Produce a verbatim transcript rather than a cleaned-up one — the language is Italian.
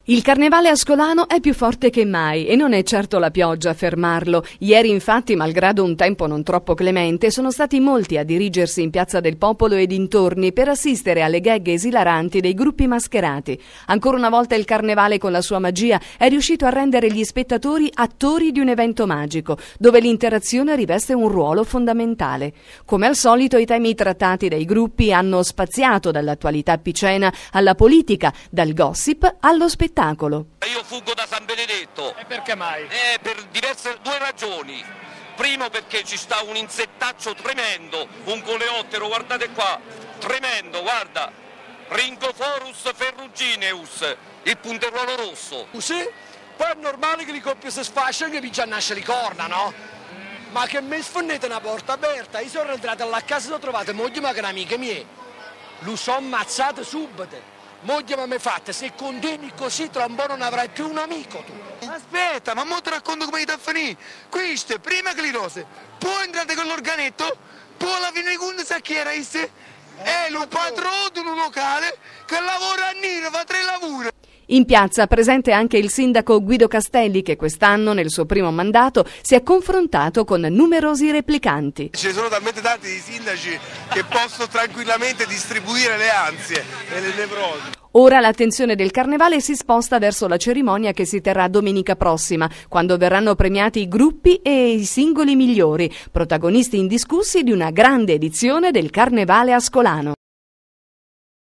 Il carnevale ascolano è più forte che mai e non è certo la pioggia a fermarlo. Ieri infatti, malgrado un tempo non troppo clemente, sono stati molti a dirigersi in Piazza del Popolo e dintorni per assistere alle gag esilaranti dei gruppi mascherati. Ancora una volta il carnevale con la sua magia è riuscito a rendere gli spettatori attori di un evento magico, dove l'interazione riveste un ruolo fondamentale. Come al solito i temi trattati dai gruppi hanno spaziato dall'attualità picena alla politica, dal gossip allo spettacolo. Io fuggo da San Benedetto. E perché mai? Eh, per diverse due ragioni. Primo, perché ci sta un insettaccio tremendo, un coleottero, guardate qua, tremendo, guarda, Ringophorus ferrugineus, il punteruolo rosso. Sì? Poi è normale che le coppie si sfasciano che vi già nasce le corna, no? Ma che mi sfonnete una porta aperta, io sono entrato alla casa e ho trovato moglie ma che amiche mie. Lo so ammazzate subito. Moglie ma mi fatta, se continui così tra un po' non avrai più un amico tu. Aspetta, ma mo ti racconto come ti finì. Queste, prima che le rose, poi entrate con l'organetto, poi alla fine di conto sa chi era esse? È un padrone di un locale che lavora a Nino, fa tre lavori. In piazza presente anche il sindaco Guido Castelli che quest'anno, nel suo primo mandato, si è confrontato con numerosi replicanti. Ce ne sono talmente tanti di sindaci che posso tranquillamente distribuire le ansie e le nevrosi. Ora l'attenzione del carnevale si sposta verso la cerimonia che si terrà domenica prossima, quando verranno premiati i gruppi e i singoli migliori, protagonisti indiscussi di una grande edizione del carnevale ascolano.